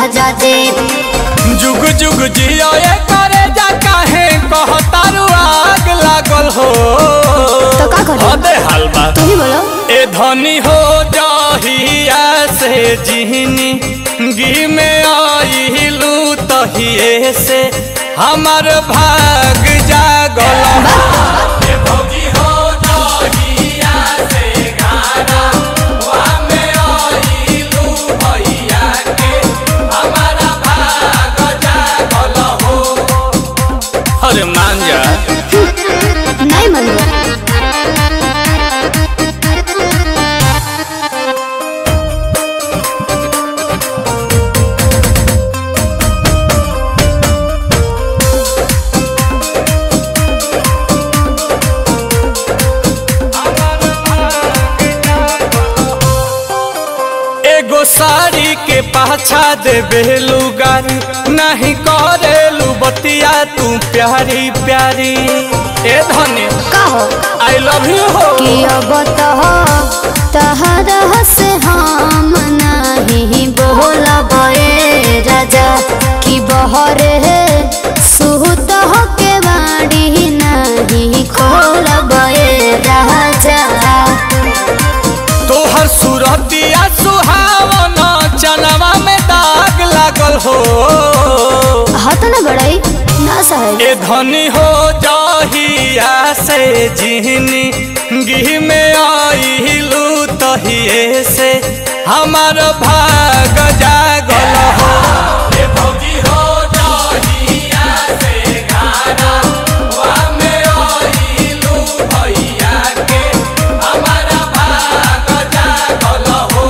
राजा जी। जुग जुग जियो ये करे जा काहे कहतारू आग लागल हो। तो का करूं? अबे हलवा तू ही बोलो। ए धनी हो जहिया से जिहनी गी में आइलू तहिए से हमार भाग जागल ए भौजी हो जहिया से गाना वा में आइलू भैया के हमारा भाग जागल हो। अरे मान जा। नहीं मानूंगा। एगो साड़ी के पाछा देबे लुगारी नहीं करेलू बतिया तू प्यारी प्यारी। ए धनी का हो आई लव यू हो कि अब तो तहरा से हम नहीं बोलब ए राजा कि बहरे सुत हो के बाड़ी नहीं खोलब ए राजा। तोहर सूरतिया सुहावन चनवा में दाग लागल हो। हाथ न बढ़ाई ना सहे। ए धनी हो जहिया से जिहनी गी में आइलू तहिए से हमार भाग जागल हो। ए भौजी हो जहिया से गाना वा में आइलू भैया के हमारा भाग जागल हो।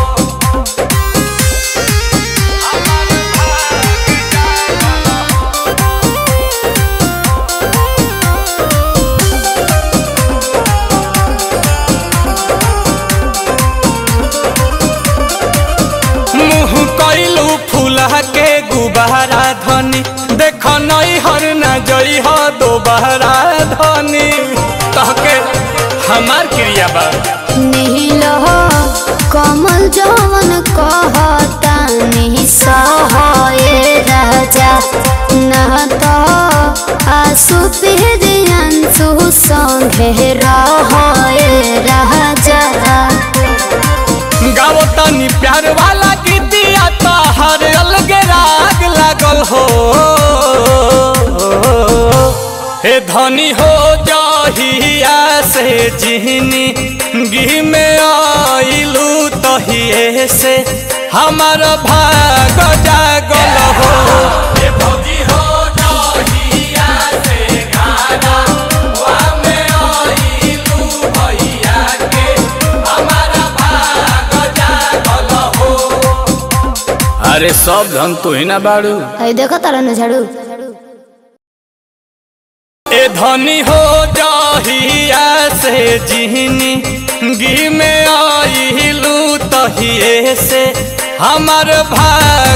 मुँह कैलू फूला के गुबारा धनी देख नई हर न जई हो दोबारा धनी तहके हमार क्रिया बा। नील हो कमल जवन कहता नहीं सहे राजा न तो आंसू पिहरियांसु संगे रहे राजा। गाओ तनी प्यार वाला गीतिया तो हर अलग राग लागल हो। हे धनी हो जहिया से जिहनी गी में आइलू तहिए से हमार भाग जागल हो। हे भौजी हो जहिया से गाना वा में आइलू भैया के हमारा भाग जागल हो। अरे सब धन तू ही ना बाड़ू। देखो तारा न झाड़ू। ए धनी हो जहिया से जिहनी गी में आइलू तहिए से हमार भाग